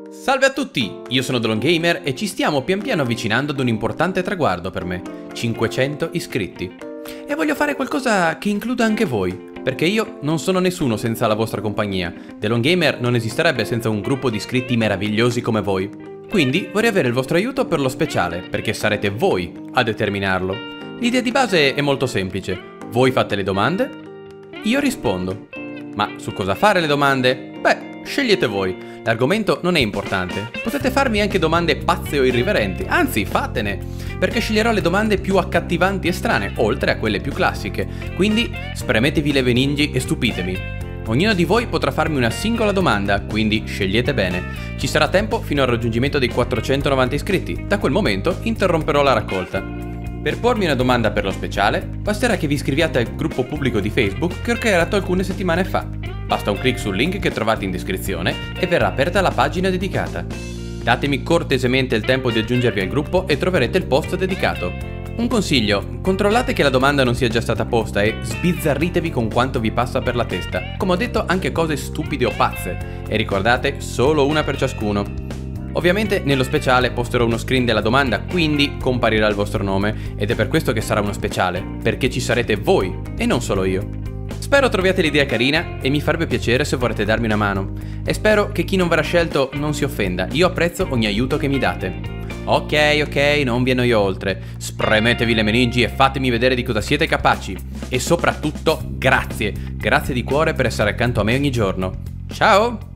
Salve a tutti, io sono DelonGamer e ci stiamo pian piano avvicinando ad un importante traguardo per me, 500 iscritti. E voglio fare qualcosa che includa anche voi, perché io non sono nessuno senza la vostra compagnia. DelonGamer non esisterebbe senza un gruppo di iscritti meravigliosi come voi. Quindi vorrei avere il vostro aiuto per lo speciale, perché sarete voi a determinarlo. L'idea di base è molto semplice, voi fate le domande, io rispondo. Ma su cosa fare le domande? Beh, scegliete voi. L'argomento non è importante. Potete farmi anche domande pazze o irriverenti, anzi fatene, perché sceglierò le domande più accattivanti e strane, oltre a quelle più classiche. Quindi spremetevi le meningi e stupitemi. Ognuno di voi potrà farmi una singola domanda, quindi scegliete bene. Ci sarà tempo fino al raggiungimento dei 490 iscritti. Da quel momento interromperò la raccolta. Per pormi una domanda per lo speciale, basterà che vi iscriviate al gruppo pubblico di Facebook che ho creato alcune settimane fa. Basta un clic sul link che trovate in descrizione e verrà aperta la pagina dedicata. Datemi cortesemente il tempo di aggiungervi al gruppo e troverete il post dedicato. Un consiglio, controllate che la domanda non sia già stata posta e sbizzarritevi con quanto vi passa per la testa. Come ho detto, anche cose stupide o pazze. E ricordate, solo una per ciascuno. Ovviamente nello speciale posterò uno screen della domanda, quindi comparirà il vostro nome, ed è per questo che sarà uno speciale, perché ci sarete voi e non solo io. Spero troviate l'idea carina e mi farebbe piacere se vorrete darmi una mano. E spero che chi non verrà scelto non si offenda, io apprezzo ogni aiuto che mi date. Ok, non vi annoio oltre. Spremetevi le meningi e fatemi vedere di cosa siete capaci. E soprattutto grazie di cuore per essere accanto a me ogni giorno. Ciao!